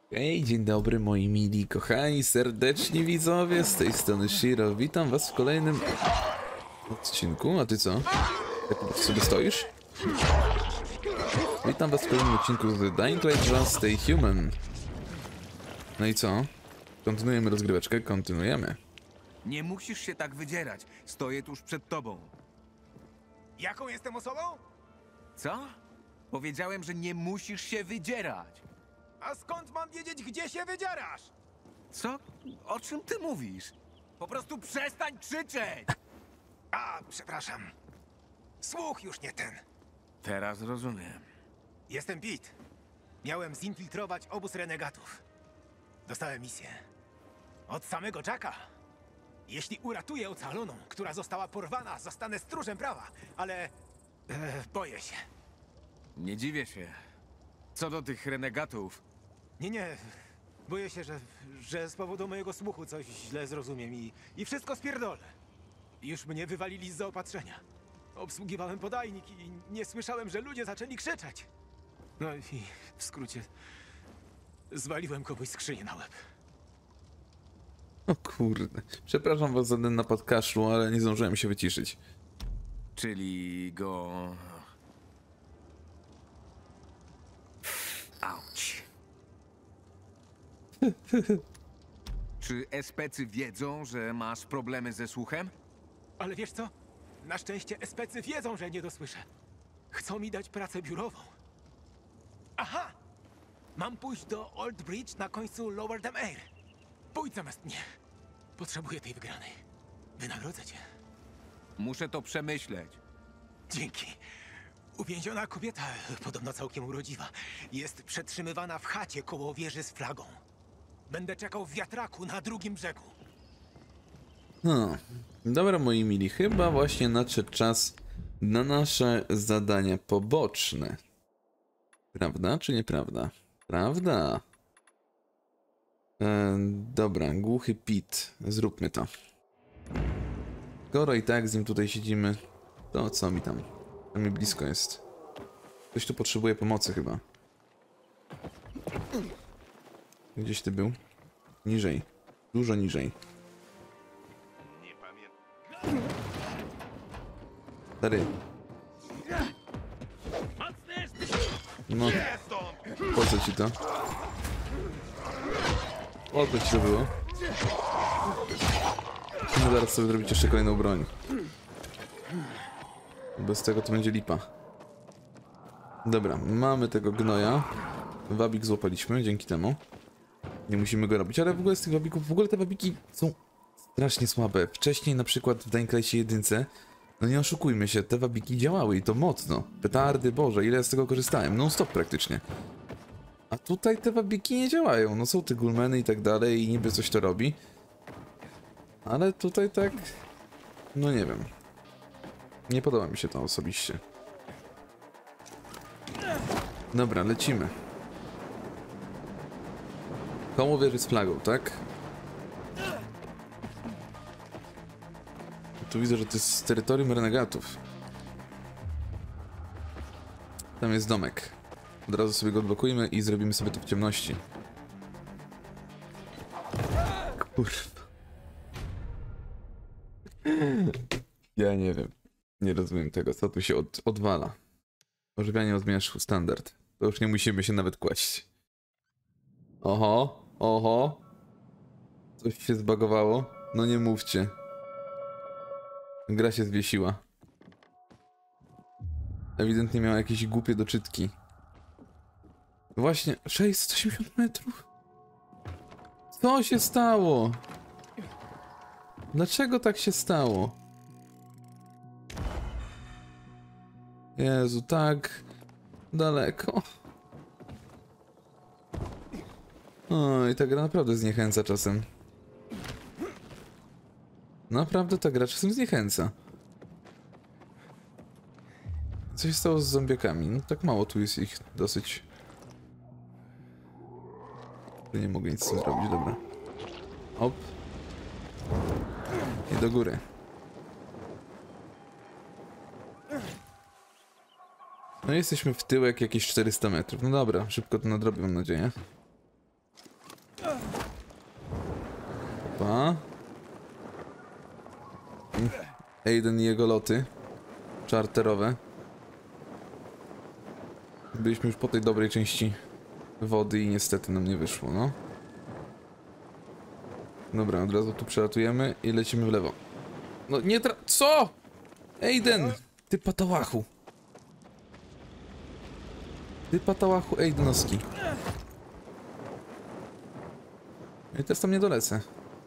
Hej, dzień dobry moi mili, kochani, serdeczni widzowie, z tej strony Shiro. Witam was w kolejnym odcinku, a ty co? Jak sobie stoisz? Witam was w kolejnym odcinku z Dying Light 2 Stay Human. No i co? Kontynuujemy rozgryweczkę, kontynuujemy. Nie musisz się tak wydzierać. Stoję tuż przed tobą. Jaką jestem osobą? Co? Powiedziałem, że nie musisz się wydzierać. A skąd mam wiedzieć, gdzie się wydzierasz? Co? O czym ty mówisz? Po prostu przestań krzyczeć! A, przepraszam. Słuch już nie ten. Teraz rozumiem. Jestem Pete. Miałem zinfiltrować obóz renegatów. Dostałem misję. Od samego Jacka. Jeśli uratuję ocaloną, która została porwana, zostanę stróżem prawa, ale... boję się. Nie dziwię się. Co do tych renegatów, Nie. Boję się, że z powodu mojego słuchu coś źle zrozumiem i wszystko spierdolę. Już mnie wywalili z zaopatrzenia. Obsługiwałem podajnik i nie słyszałem, że ludzie zaczęli krzyczeć. No i w skrócie zwaliłem kogoś skrzynię na łeb. O kurde, przepraszam was za ten napad kaszlu, ale nie zdążyłem się wyciszyć. czyli go... Auć. Czy especy wiedzą, że masz problemy ze słuchem? Ale wiesz co? Na szczęście especy wiedzą, że nie dosłyszę. Chcą mi dać pracę biurową. Aha! Mam pójść do Old Bridge na końcu Lower Dam Air. Pójdź zamiast mnie. Potrzebuję tej wygranej. Wynagrodzę cię. Muszę to przemyśleć. Dzięki. Uwięziona kobieta, podobno całkiem urodziwa, jest przetrzymywana w chacie koło wieży z flagą. Będę czekał w wiatraku na drugim brzegu. No, dobra moi mili, chyba właśnie nadszedł czas na nasze zadania poboczne. Prawda czy nieprawda? Prawda. Dobra, głuchy Pit. Zróbmy to. Skoro i tak z nim tutaj siedzimy, to co mi tam? To mi blisko jest. Ktoś tu potrzebuje pomocy chyba. Gdzieś ty był? Niżej. Dużo niżej. Stary. No. Po co ci to? Po co ci to było? No zaraz sobie zrobić jeszcze kolejną broń. Bez tego to będzie lipa. Dobra, mamy tego gnoja. Wabik złapaliśmy, dzięki temu. Nie musimy go robić, ale w ogóle z tych wabików, w ogóle te wabiki są strasznie słabe. Wcześniej na przykład w Dying Light 1, no nie oszukujmy się, te wabiki działały i to mocno. Petardy, Boże, ile ja z tego korzystałem, non stop praktycznie. A tutaj te wabiki nie działają, no są te gulmeny i tak dalej i niby coś to robi. Ale tutaj tak, no nie wiem. Nie podoba mi się to osobiście. Dobra, lecimy. Koło wieży z flagą, tak? Tu widzę, że to jest z terytorium renegatów. Tam jest domek. Od razu sobie go odblokujmy i zrobimy sobie to w ciemności. Kurwa. Ja nie wiem. Nie rozumiem tego, co tu się odwala. Ożywianie o zmierzchu, standard. To już nie musimy się nawet kłaść. Oho, oho. Coś się zbagowało? No nie mówcie. Gra się zwiesiła. Ewidentnie miała jakieś głupie doczytki. Właśnie, 680 metrów. Co się stało? Dlaczego tak się stało? Jezu, tak daleko. Oj, ta gra naprawdę zniechęca czasem. Naprawdę ta gra czasem zniechęca. Co się stało z zombiakami? No tak mało tu jest ich dosyć. Nie mogę nic z tym zrobić, dobra. Hop. I do góry. No jesteśmy w tyłek jakieś 400 metrów. No dobra, szybko to nadrobię, mam nadzieję. Opa. Aiden i jego loty czarterowe. Byliśmy już po tej dobrej części wody i niestety nam nie wyszło, no. Dobra, od razu tu przelatujemy i lecimy w lewo. No nie co? Aiden! Ty patałachu. Ty patałachu Aidenowski. I teraz tam nie dolecę.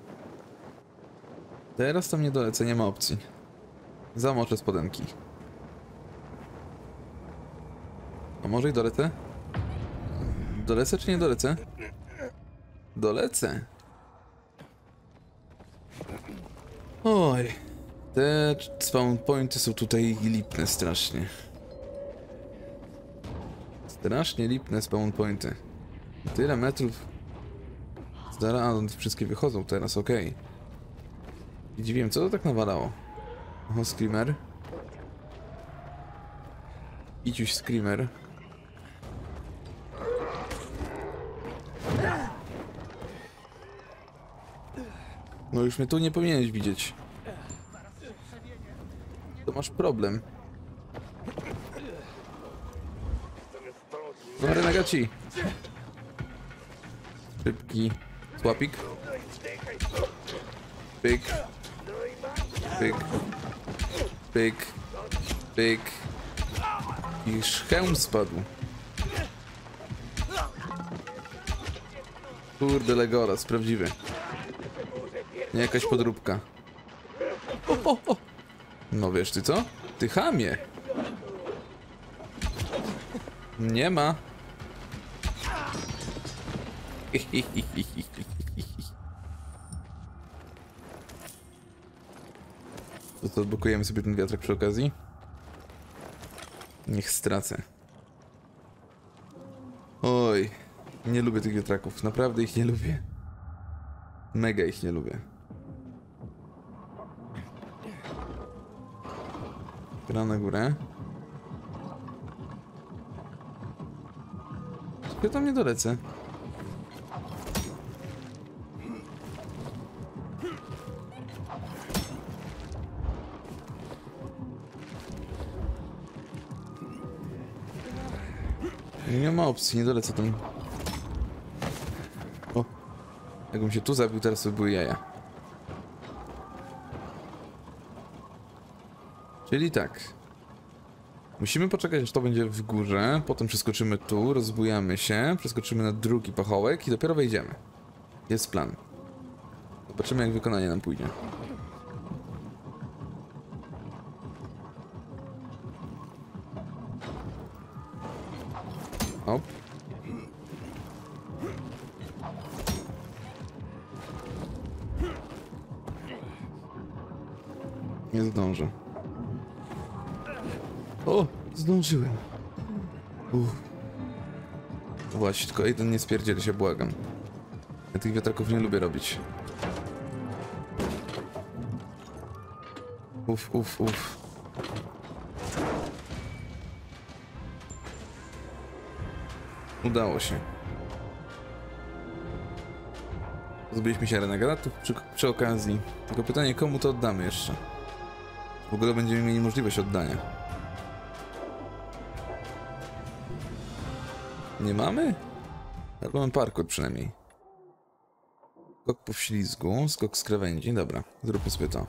Teraz tam nie dolecę, nie ma opcji. Zamoczę spodenki. A może i dolecę? Dolecę czy nie dolecę? Dolecę. Oj. Te spawn pointy są tutaj lipne strasznie. Strasznie lipne spawn pointy. Tyle metrów. Zaraz, wszystkie wychodzą teraz, okej. I dziwiłem, co to tak nawalało? Oho, screamer. Idź screamer. No już mnie tu nie powinieneś widzieć. To masz problem. Dobra, renegaci. Szybki słapik. Pyk. Pyk. Pyk. Pyk. I hełm spadł. Kurde, Legolas, prawdziwy. Nie jakaś podróbka. O. No wiesz ty co? Ty chamie. Nie ma. To odblokujemy sobie ten wiatrak przy okazji. Niech stracę. Oj. Nie lubię tych wiatraków. Naprawdę ich nie lubię. Mega ich nie lubię. Gra na górę. Ja tam nie dolecę. Nie ma opcji, nie dolecę tam. O! Jakbym się tu zabił, teraz to były jaja. Czyli tak. Musimy poczekać, aż to będzie w górze, potem przeskoczymy tu, rozbujamy się, przeskoczymy na drugi pachołek i dopiero wejdziemy. Jest plan. Zobaczymy, jak wykonanie nam pójdzie. Hop. Nie zdążę. O! Zdążyłem. Właśnie, tylko jeden nie spierdzieli się, błagam. Ja tych wiatraków nie lubię robić. Uf. Udało się. Pozbyliśmy się renegatów przy okazji. Tylko pytanie, komu to oddamy jeszcze? W ogóle będziemy mieli możliwość oddania. Nie mamy? Albo mamy parkour przynajmniej. Skok po wślizgu, skok z krawędzi. Dobra, zróbmy sobie to.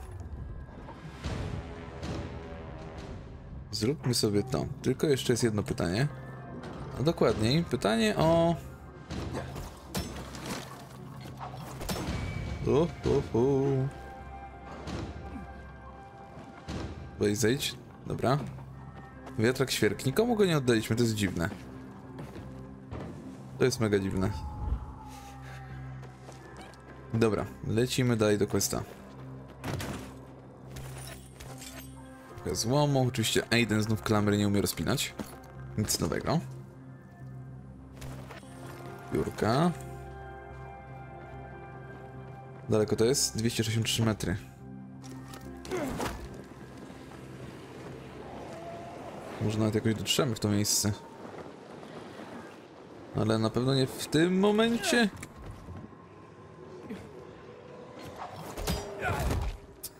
Zróbmy sobie to. Tylko jeszcze jest jedno pytanie. A dokładniej, pytanie o... Weź zejdź. Dobra. Wiatrak świerk. Nikomu go nie oddaliśmy, to jest dziwne. To jest mega dziwne. Dobra, lecimy dalej do questa. Trochę złomu. Oczywiście Aiden znów klamry nie umie rozpinać. Nic nowego. Biurka. Daleko to jest? 263 metry. Może nawet jakoś dotrzemy w to miejsce. Ale na pewno nie w tym momencie.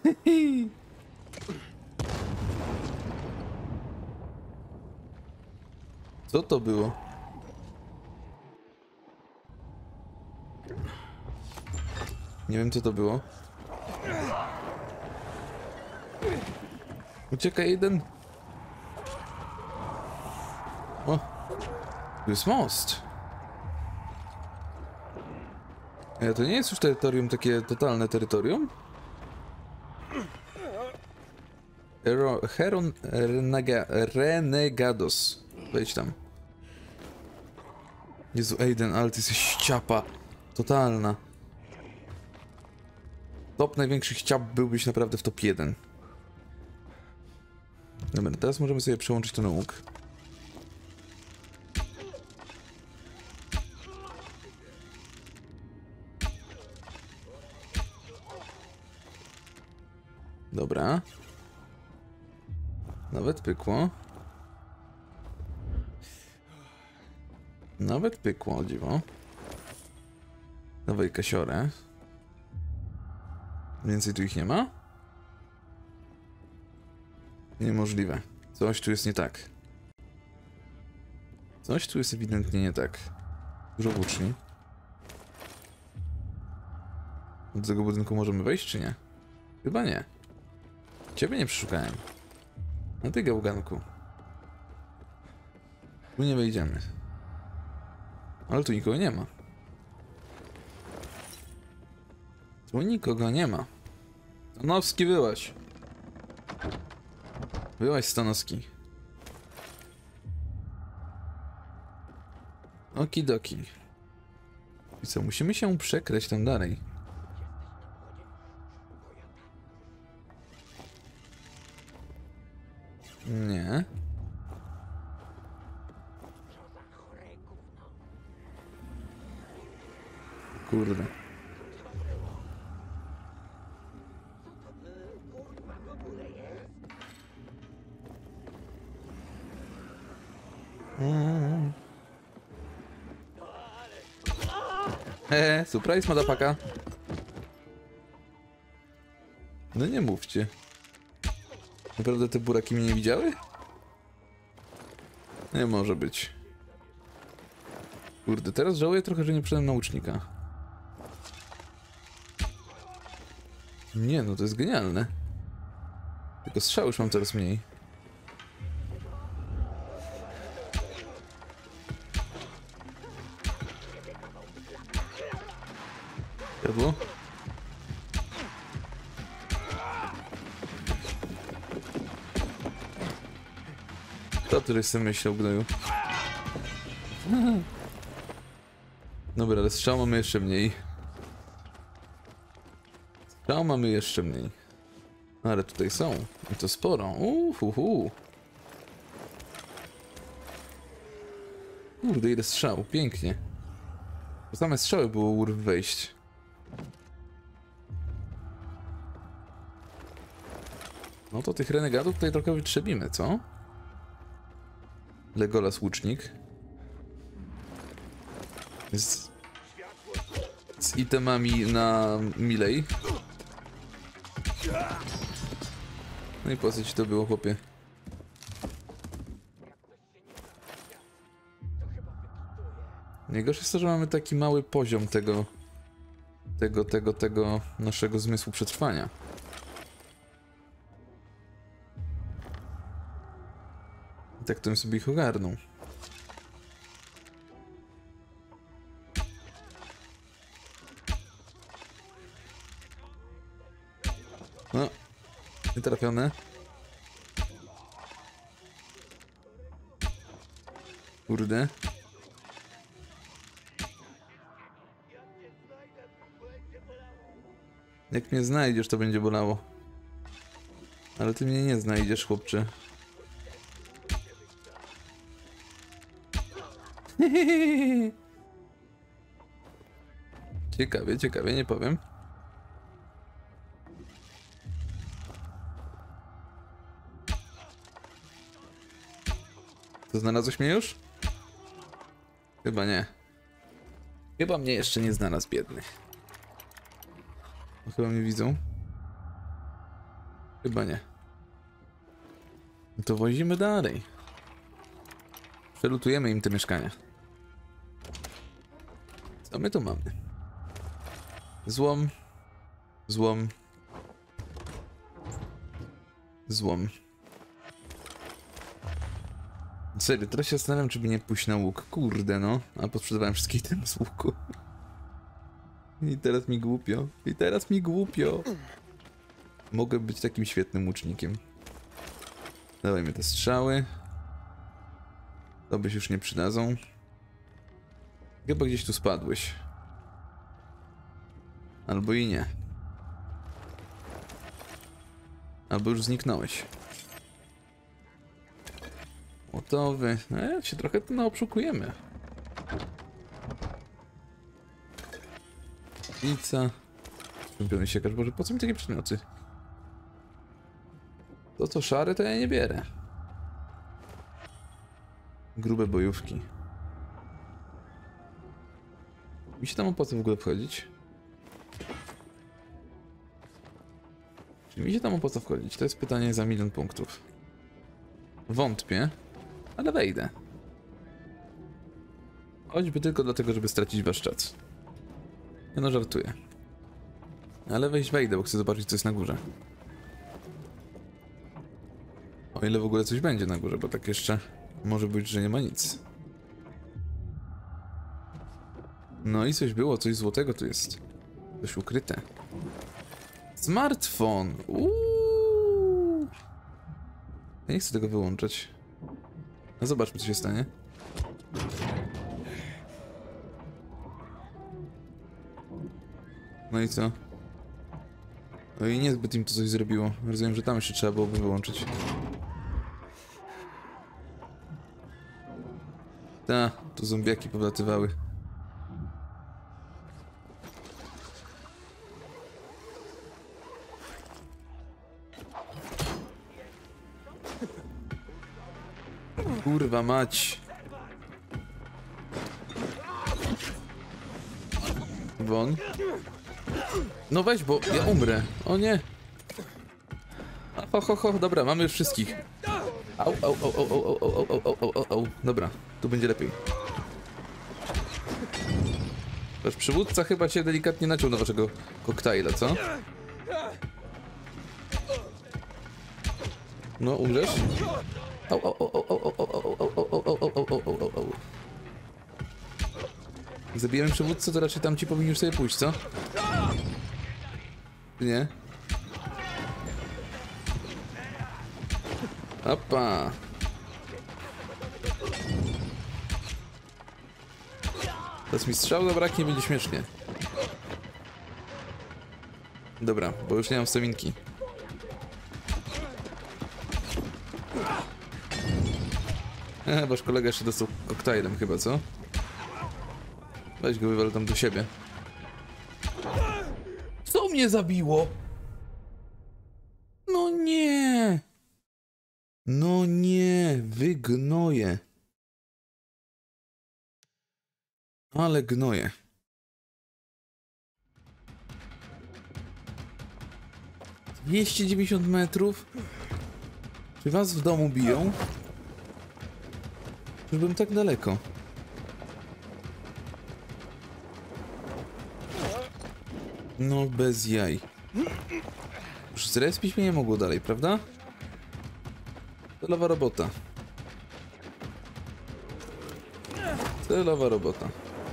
Co to było? Nie wiem, co to było. Uciekaj, jeden. O, tu jest most. To nie jest już terytorium, takie totalne terytorium? Renegados. Wejdź tam. Jezu, Aiden, ale ty jesteś ściapa. Totalna. Top największych ściap byłbyś naprawdę w top 1. Dobra, teraz możemy sobie przełączyć to na łuk. Dobra. Nawet pykło. Nawet pykło, o dziwo. Dawaj kasiorę. Więcej tu ich nie ma? Niemożliwe. Coś tu jest nie tak. Coś tu jest ewidentnie nie tak. Dużo włóczni. Do tego budynku możemy wejść, czy nie? Chyba nie. Ciebie nie przeszukałem. No ty, gałganku. Tu nie wejdziemy. Ale tu nikogo nie ma. Tu nikogo nie ma. Stanowski, wyłaź. Wyłaź, Stanowski. Okidoki. I co, musimy się przekraść tam dalej. Nie. Kurde. Surprise, madafaka. No nie mówcie. Naprawdę te buraki mnie nie widziały? Nie może być. Kurde, teraz żałuję trochę, że nie przyszedłem na łucznika. Nie, no to jest genialne. Tylko strzał już mam coraz mniej. Jadło? Kto tyle sobie myślał, gnoju? Dobra, ale strzał mamy jeszcze mniej. Strzał mamy jeszcze mniej. Ale tutaj są. I to sporo. Kurde, ile strzał. Pięknie. Bo same strzały było urw wejść. No to tych renegatów tutaj trochę wytrzebimy, co? Legolas łucznik. Z itemami na milej. No i po co ci to było, chłopie? Najgorsze jest to, że mamy taki mały poziom tego naszego zmysłu przetrwania. I tak to bym sobie ich ogarnął. No, nietrafione. Kurde. Jak mnie znajdziesz, to będzie bolało. Ale ty mnie nie znajdziesz, chłopcze. Ciekawie, ciekawie, nie powiem. To znalazłeś mnie już? Chyba nie. Chyba mnie jeszcze nie znalazł, biedny. Chyba mnie widzą. Chyba nie. No to wozimy dalej. Przelutujemy im te mieszkania. Co my tu mamy? Złom. Złom. Złom. Serio, teraz się zastanawiam, czy by nie pójść na łuk. Kurde no. A podsprzedawałem wszystkie itemy z łuku. I teraz mi głupio. I teraz mi głupio. Mogę być takim świetnym łucznikiem. Dawajmy te strzały. To by się już nie przydadzą. Chyba gdzieś tu spadłeś. Albo i nie. Albo już zniknąłeś. Gotowy. Się trochę tu naobszukujemy. Pizza. Czempiony siekarz. Boże, po co mi takie przedmioty? To co szare, to ja nie bierę. Grube bojówki. Mi się tam opłaca w ogóle wchodzić? Czy mi się tam opłaca wchodzić? To jest pytanie za 1 000 000 punktów. Wątpię, ale wejdę. Choćby tylko dlatego, żeby stracić wasz czas. Ja no żartuję. Ale wejdę, bo chcę zobaczyć, co jest na górze. O ile w ogóle coś będzie na górze, bo tak jeszcze może być, że nie ma nic. No i coś było, coś złotego tu jest. Coś ukryte. Smartfon! Ja nie chcę tego wyłączać. No zobaczmy, co się stanie. No i co? No i niezbyt im to coś zrobiło. Rozumiem, że tam jeszcze trzeba byłoby wyłączyć. Ta, tu zombiaki powlatywały. Kurwa mać. Won. No weź, bo ja umrę. O nie. Ho, dobra, mamy już wszystkich. Au. Dobra, tu będzie lepiej. Wasz przywódca chyba się delikatnie naciął do waszego koktajla, co? No, umrzesz? Zabijemy przywódcę, to raczej tam ci powinni już sobie pójść, co? Nie? Opa! Teraz mi strzał zabraknie, będzie śmiesznie. Dobra, bo już nie mam staminki. Wasz kolega jeszcze dostał koktajlem chyba, co? Weź go wywal tam do siebie. Co mnie zabiło? No nie! No nie, wy gnoje. Ale gnoje. — 290 metrów? Czy was w domu biją? Żebym tak daleko. No bez jaj. Już zrespić mnie nie mogło dalej, prawda? Celowa robota. Celowa robota.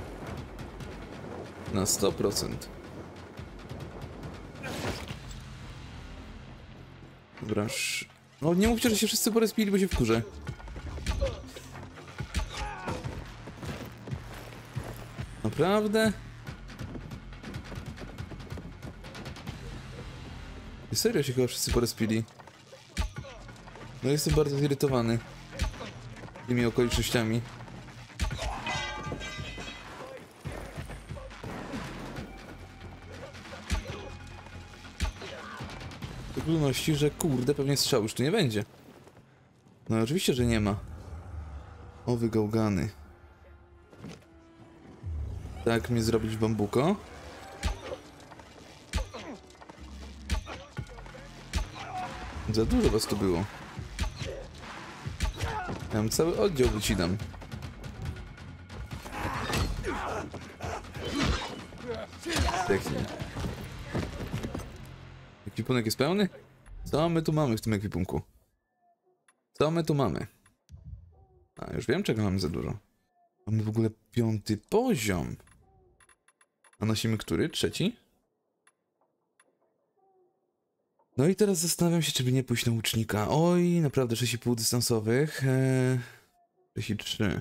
Na 100%. Dobra. No nie mówcie, że się wszyscy porespili, bo się wkurzę. Naprawdę? I serio się chyba wszyscy porespili. No jestem bardzo zirytowany tymi okolicznościami. W szczególności, że kurde, pewnie strzał już tu nie będzie. No oczywiście, że nie ma. O, wygałgany. Tak mnie zrobić Za dużo was tu było. Ja mam cały oddział wycinam. Technik. Ekwipunek jest pełny? Co my tu mamy w tym ekwipunku? Co my tu mamy? A, już wiem, czego mamy za dużo. Mamy w ogóle 5. poziom. A nosimy który? 3? No i teraz zastanawiam się, czy by nie pójść na łucznika. Oj, naprawdę 6,5 dystansowych. 6,3.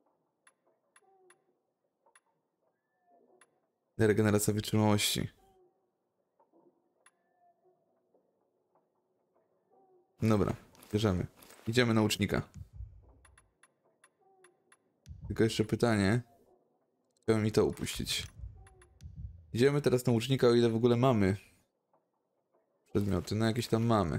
Regeneracja wytrzymałości. Dobra, bierzemy. Idziemy na łucznika. Tylko jeszcze pytanie. Chciałem mi to upuścić. Idziemy teraz na łucznika, o ile w ogóle mamy przedmioty. No jakieś tam mamy.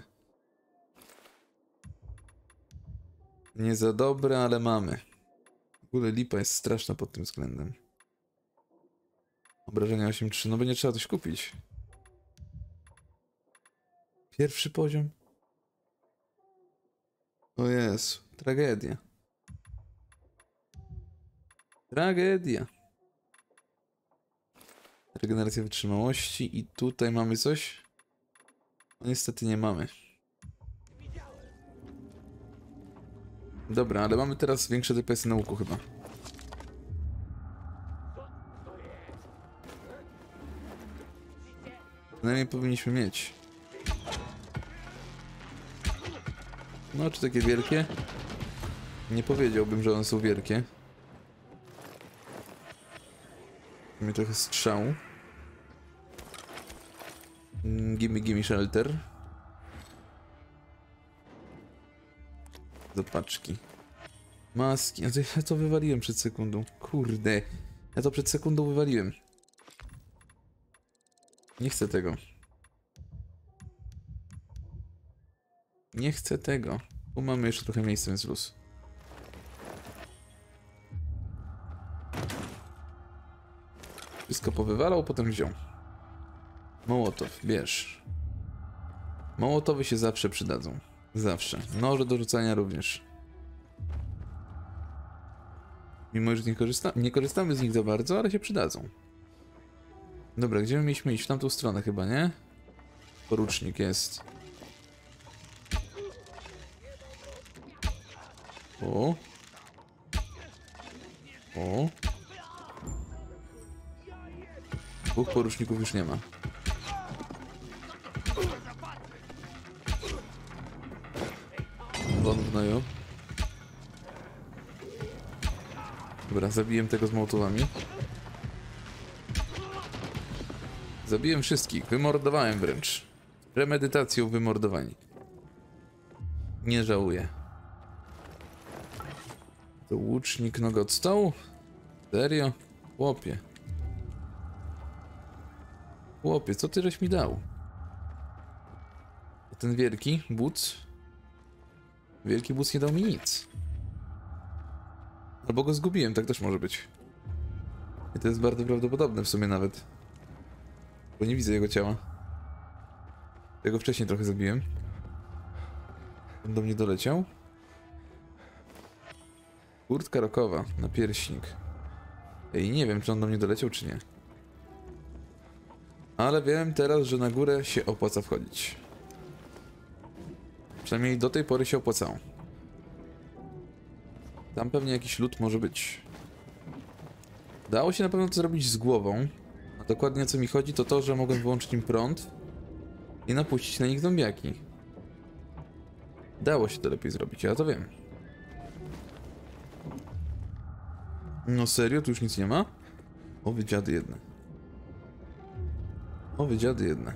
Nie za dobre, ale mamy. W ogóle lipa jest straszna pod tym względem. Obrażenia 8,3. No będzie trzeba coś kupić. 1. poziom. O Jezu, tragedia. Tragedia. Regeneracja wytrzymałości i tutaj mamy coś? No niestety nie mamy. Dobra, ale mamy teraz większe DPS-y na łuku chyba. Przynajmniej powinniśmy mieć. No, czy takie wielkie? Nie powiedziałbym, że one są wielkie. Mamy trochę strzału. Gimme shelter. Do paczki. Maski. Ja to wywaliłem przed sekundą. Kurde. Ja to przed sekundą wywaliłem. Nie chcę tego. Nie chcę tego. Tu mamy jeszcze trochę miejsca, więc luz. Wszystko powywalał, potem wziął. Mołotow, bierz. Mołotowy się zawsze przydadzą. Zawsze. Noże do rzucania również. Mimo, że nie korzystamy z nich za bardzo, ale się przydadzą. Dobra, gdzie my mieliśmy iść? W tamtą stronę chyba, nie? Porucznik jest. O. O. 2 poruczników już nie ma. Won w gnoju. Dobra, zabiłem tego z mołotowami. Zabiłem wszystkich, wymordowałem wręcz. Premedytacją wymordowani. Nie żałuję. To łucznik noga od stołu? Serio? Chłopie. Chłopie, co ty żeś mi dał? A ten wielki buc? Wielki buc nie dał mi nic. Albo go zgubiłem, tak też może być. I to jest bardzo prawdopodobne w sumie nawet. Bo nie widzę jego ciała. Tego wcześniej trochę zabiłem. On do mnie doleciał. Kurtka rokowa na pierśnik. Ej, nie wiem, czy on do mnie doleciał, czy nie. Ale wiem teraz, że na górę się opłaca wchodzić. Przynajmniej do tej pory się opłacało. Tam pewnie jakiś lód może być. Dało się na pewno to zrobić z głową. A dokładnie o co mi chodzi, to to, że mogłem wyłączyć im prąd i napuścić na nich zombiaki. Dało się to lepiej zrobić, ja to wiem. No serio? Tu już nic nie ma? O wy dziady jedne. O wy dziady jedne.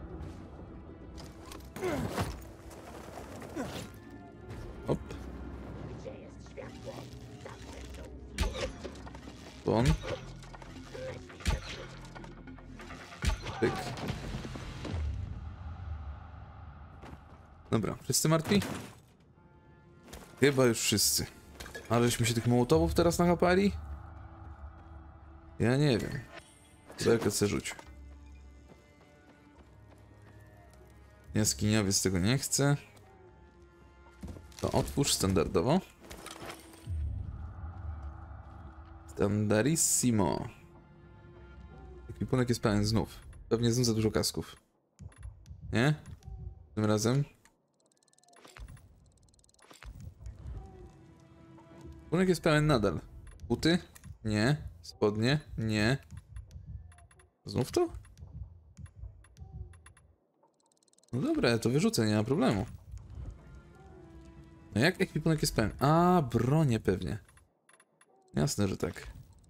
Hop. Bon. Pyk. Dobra, wszyscy martwi? Chyba już wszyscy. Aleśmy się tych mołotowów teraz nachapali? Ja nie wiem. Co jak se rzuć. Jaskiniowiec tego nie chce. To otwórz standardowo. Standardissimo. Ekwipunek jest pełen znów. Pewnie znów za dużo kasków. Nie? Tym razem. Ekwipunek jest pełen nadal. Buty? Nie. Spodnie? Nie. Znów to? No dobra, to wyrzucę, nie ma problemu. No jak ekwipunek jest pełen? A, bronie pewnie. Jasne, że tak.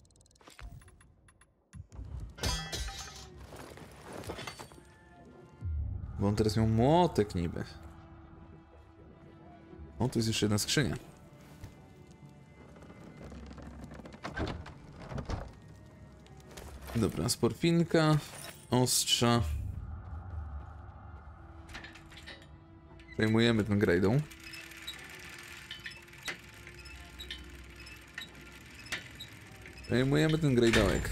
Bo on teraz miał młotek niby. O, tu jest jeszcze jedna skrzynia. Dobra, sporfinka, ostrza. Przejmujemy ten grajdą. Przejmujemy ten grajdołek.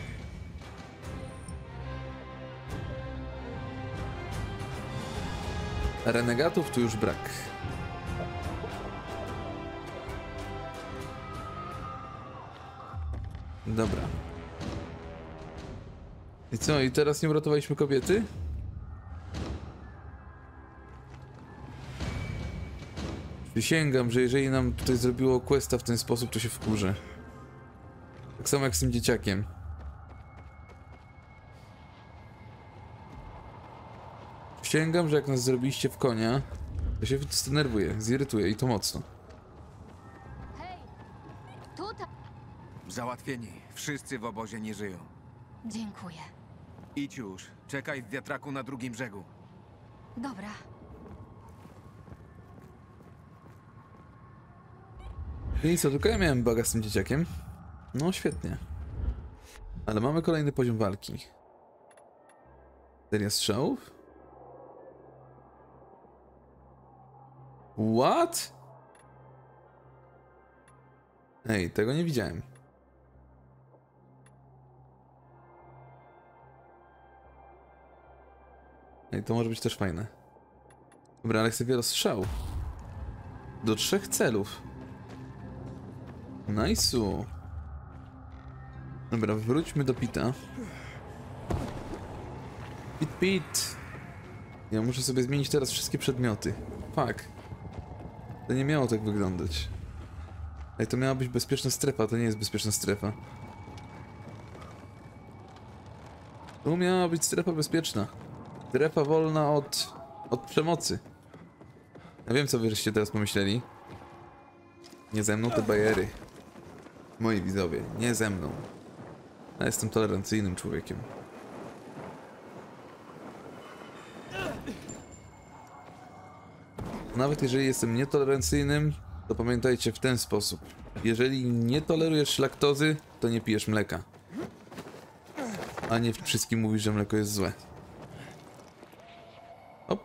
Renegatów tu już brak. Dobra. I co? I teraz nie uratowaliśmy kobiety? Przysięgam, że jeżeli nam tutaj zrobiło questa w ten sposób, to się wkurzę. Tak samo jak z tym dzieciakiem. Przysięgam, że jak nas zrobiliście w konia, to się zdenerwuję, zirytuję i to mocno. Hej! Tutaj! Załatwieni. Wszyscy w obozie nie żyją. Dziękuję. Idź już. Czekaj w wiatraku na drugim brzegu. Dobra. I co, tylko ja miałem baga z tym dzieciakiem? No świetnie. Ale mamy kolejny poziom walki. Seria strzałów? What? Ej, tego nie widziałem. Ej, to może być też fajne. Dobra, ale chcę wielostrzał. Do 3 celów. Nice'u. Dobra, wróćmy do Pita. Pit. Ja muszę sobie zmienić teraz wszystkie przedmioty. Fuck. To nie miało tak wyglądać. Ej, to miała być bezpieczna strefa, to nie jest bezpieczna strefa. Tu miała być strefa bezpieczna. Strefa wolna od przemocy. Ja wiem, co wyście teraz pomyśleli. Nie ze mną te bajery. Moi widzowie, nie ze mną. Ja jestem tolerancyjnym człowiekiem. Nawet jeżeli jestem nietolerancyjnym, to pamiętajcie w ten sposób. Jeżeli nie tolerujesz laktozy, to nie pijesz mleka. A nie wszystkim mówisz, że mleko jest złe. Hop.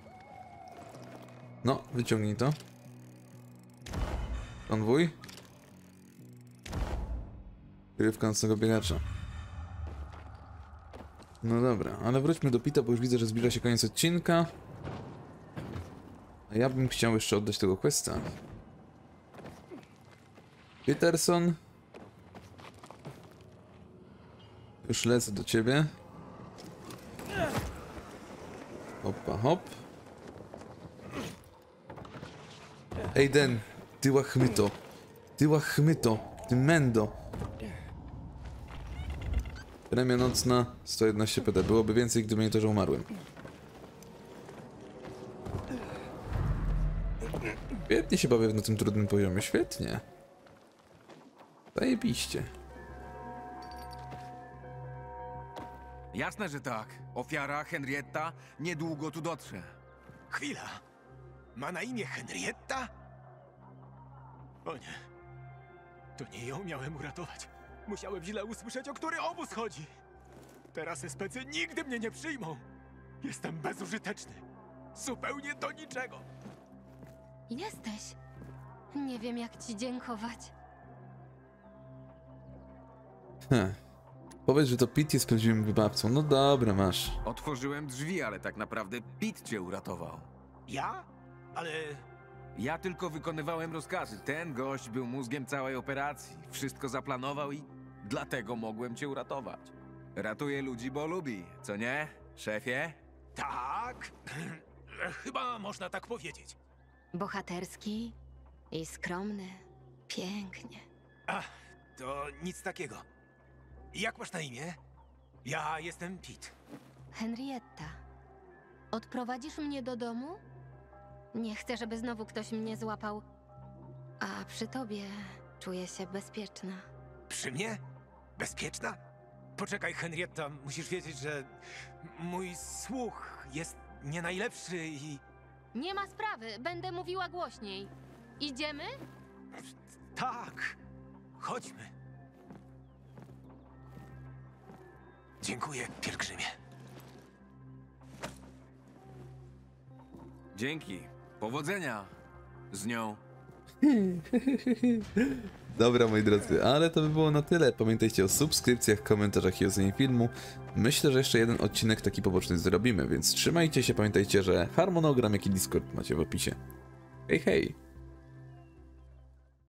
No, wyciągnij to. Konwój. Grywka nocnego biegacza. No dobra, ale wróćmy do Pita, bo już widzę, że zbliża się koniec odcinka. A ja bym chciał jeszcze oddać tego questa. Peterson. Już lecę do ciebie. Hoppa, hop. Aiden, ty łachmyto. Ty łachmyto. Ty mendo. Premia nocna 111 PD. Byłoby więcej, gdyby nie to, że umarłem. Świetnie się bawię na tym trudnym poziomie. Świetnie. Zajebiście. Jasne, że tak. Ofiara, Henrietta, niedługo tu dotrze. Chwila. Ma na imię Henrietta? O nie. To nie ją miałem uratować. Musiałem źle usłyszeć, o który obóz chodzi. Teraz especy nigdy mnie nie przyjmą. Jestem bezużyteczny. Zupełnie do niczego. Jesteś. Nie wiem, jak ci dziękować. Powiedz, że to Pete jest prawdziwym wybawcą. No dobra, masz. Otworzyłem drzwi, ale tak naprawdę Pete cię uratował. Ja? Ale... Ja tylko wykonywałem rozkazy. Ten gość był mózgiem całej operacji. Wszystko zaplanował i dlatego mogłem cię uratować. Ratuje ludzi, bo lubi, co nie, szefie? Tak? Chyba można tak powiedzieć. Bohaterski i skromny. Pięknie. Ach, to nic takiego. Jak masz na imię? Ja jestem Pete. Henrietta, odprowadzisz mnie do domu? Nie chcę, żeby znowu ktoś mnie złapał. A przy tobie czuję się bezpieczna. Przy mnie? Bezpieczna? Poczekaj, Henrietta, musisz wiedzieć, że mój słuch jest nie najlepszy i... Nie ma sprawy, będę mówiła głośniej. Idziemy? Tak, chodźmy. Dziękuję, pielgrzymie. Dzięki. Powodzenia z nią. Dobra, moi drodzy, ale to by było na tyle. Pamiętajcie o subskrypcjach, komentarzach i ocenie filmu. Myślę, że jeszcze jeden odcinek taki poboczny zrobimy, więc trzymajcie się, pamiętajcie, że harmonogram, jak i Discord macie w opisie. Hej, hej!